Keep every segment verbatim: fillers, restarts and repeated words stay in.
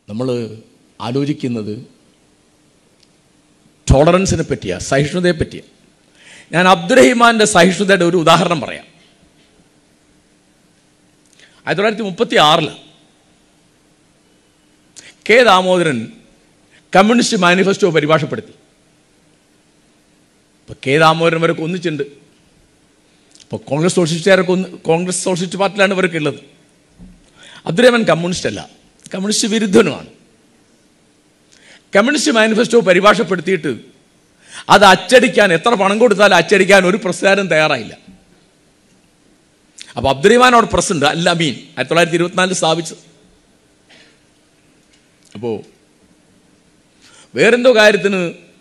നമ്മൾ ആലോചിക്കുന്നത് ടോളറൻസിനെ പറ്റിയാണ്, സഹിഷ്ണുതയെ പറ്റിയാണ്. ഞാൻ അബ്ദുറഹിമാൻ്റെ സഹിഷ്ണുതയുടെ ഒരു ഉദാഹരണം പറയാം. ആയിരത്തി തൊള്ളായിരത്തി മുപ്പത്തി ആറില് കെ ദാമോദരൻ കമ്മ്യൂണിസ്റ്റ് മാനിഫെസ്റ്റോ പരിഭാഷപ്പെടുത്തി. ഇപ്പോൾ കെ ദാമോദരൻ ഇവരൊക്കെ ഒന്നിച്ചുണ്ട്. ഇപ്പോൾ കോൺഗ്രസ് സോഷ്യലിസ്റ്റുകാരൊക്കെ ഒന്ന് കോൺഗ്രസ് സോഷ്യലിസ്റ്റ് പാർട്ടിയിലാണ് ഇവരൊക്കെ ഉള്ളത്. അബ്ദുറഹ്മാൻ കമ്മ്യൂണിസ്റ്റ് അല്ല, കമ്മ്യൂണിസ്റ്റ് വിരുദ്ധനുമാണ്. കമ്മ്യൂണിസ്റ്റ് മാനിഫെസ്റ്റോ പരിഭാഷപ്പെടുത്തിയിട്ട് അത് അച്ചടിക്കാൻ എത്ര പണം കൊടുത്താലും അച്ചടിക്കാൻ ഒരു പ്രസ്സുകാരൻ തയ്യാറായില്ല. അപ്പോൾ അബ്ദുറഹ്മാൻ അവിടെ പ്രസ്സുണ്ട്, അൽ അമീൻ, ആയിരത്തി തൊള്ളായിരത്തി ഇരുപത്തിനാലിൽ സ്ഥാപിച്ചത്. അപ്പോൾ വേറെന്തോ കാര്യത്തിന്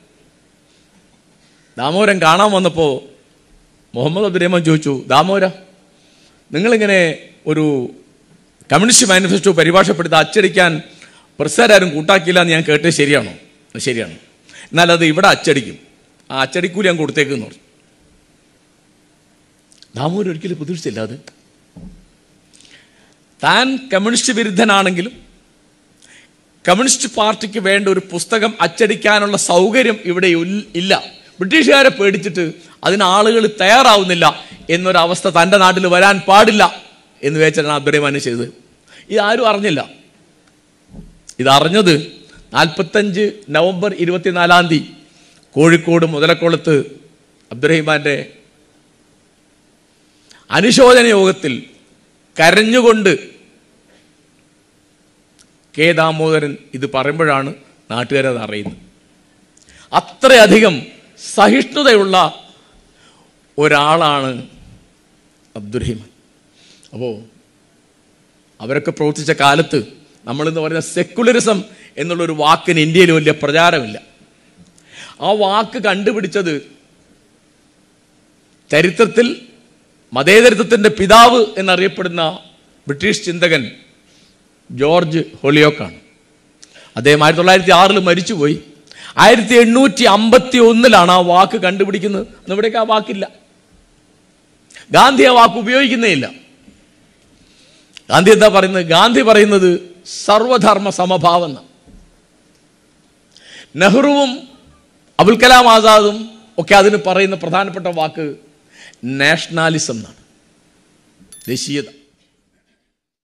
ദാമോദരൻ കാണാൻ വന്നപ്പോൾ മുഹമ്മദ് അബ്ദുറഹ്മാൻ ചോദിച്ചു, ദാമോദര, നിങ്ങളിങ്ങനെ ഒരു കമ്മ്യൂണിസ്റ്റ് മാനിഫെസ്റ്റോ പരിഭാഷപ്പെടുത്തി അച്ചടിക്കാൻ പ്രസ്സുകാരും കൂട്ടാക്കിയില്ല എന്ന് ഞാൻ കേട്ടത് ശരിയാണോ? ശരിയാണ്, എന്നാൽ അത് ഇവിടെ അച്ചടിക്കും, ആ അച്ചടിക്കൂലി ഞാൻ കൊടുത്തേക്കെന്ന് പറഞ്ഞു. ദാമോദരൻ ഒരിക്കലും പ്രതീക്ഷിച്ചില്ല അത്. താൻ കമ്മ്യൂണിസ്റ്റ് വിരുദ്ധനാണെങ്കിലും കമ്മ്യൂണിസ്റ്റ് പാർട്ടിക്ക് വേണ്ട ഒരു പുസ്തകം അച്ചടിക്കാനുള്ള സൗകര്യം ഇവിടെ ഇല്ല, ബ്രിട്ടീഷുകാരെ പേടിച്ചിട്ട് അതിന് ആളുകൾ തയ്യാറാവുന്നില്ല എന്നൊരവസ്ഥ തൻ്റെ നാട്ടിൽ വരാൻ പാടില്ല എന്ന് വെച്ചാണ് അബ്ദുറഹ്മാൻ ചെയ്തത്. ഇതാരും അറിഞ്ഞില്ല. ഇതറിഞ്ഞത് നാൽപ്പത്തഞ്ച് നവംബർ ഇരുപത്തിനാലാം തീയതി കോഴിക്കോട് മുതലക്കുളത്ത് അബ്ദുറഹ്മാൻ്റെ അനുശോചന യോഗത്തിൽ കരഞ്ഞുകൊണ്ട് കെ ദാമോദരൻ ഇത് പറയുമ്പോഴാണ് നാട്ടുകാരത് അറിയുന്നത്. അത്രയധികം സഹിഷ്ണുതയുള്ള ഒരാളാണ് അബ്ദുറഹ്മാൻ. അപ്പോൾ അവരൊക്കെ പ്രവർത്തിച്ച കാലത്ത് നമ്മളിന്ന് പറയുന്ന സെക്കുലറിസം എന്നുള്ളൊരു വാക്കിന് ഇന്ത്യയിൽ വലിയ പ്രചാരമില്ല. ആ വാക്ക് കണ്ടുപിടിച്ചത് ചരിത്രത്തിൽ മതേതരത്വത്തിൻ്റെ പിതാവ് എന്നറിയപ്പെടുന്ന ബ്രിട്ടീഷ് ചിന്തകൻ ജോർജ് ഹോളിയോക്കാണ്. അദ്ദേഹം ആയിരത്തി തൊള്ളായിരത്തി ആറിൽ മരിച്ചുപോയി. ആയിരത്തി എണ്ണൂറ്റി അമ്പത്തി ഒന്നിലാണ് ആ വാക്ക് കണ്ടുപിടിക്കുന്നത്. ഇവിടേക്ക് ആ വാക്കില്ല. ഗാന്ധി ആ വാക്ക് ഉപയോഗിക്കുന്നേ ഇല്ല. ഗാന്ധി എന്താ പറയുന്നത്? ഗാന്ധി പറയുന്നത് സർവധർമ്മ സമഭാവം എന്നാണ്. നെഹ്റുവും അബുൽ കലാം ആസാദും ഒക്കെ അതിന് പറയുന്ന പ്രധാനപ്പെട്ട വാക്ക് നാഷണാലിസം എന്നാണ്, ദേശീയത.